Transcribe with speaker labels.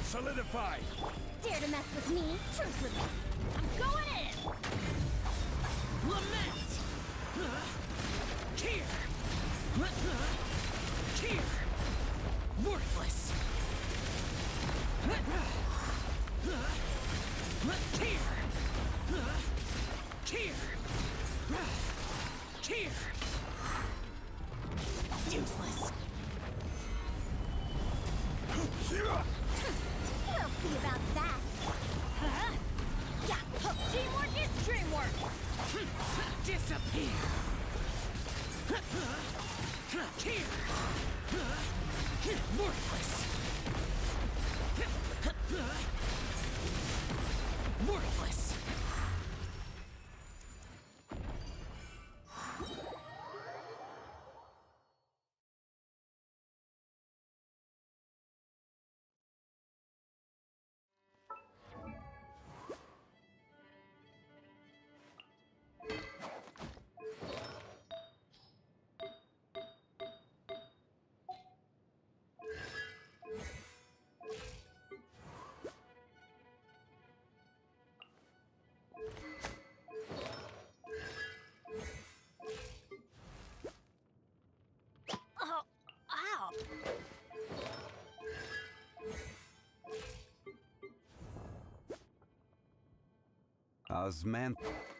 Speaker 1: Solidified!
Speaker 2: Dare to mess with me? Truth with me. I'm going in!
Speaker 1: Lament! Here! Here! Worthless! Here! Here! Here! Useless!
Speaker 2: We'll see about that. Teamwork is dreamwork!
Speaker 1: Disappear! Here! Worthless! Worthless!
Speaker 2: Oh, ow!
Speaker 3: Osman.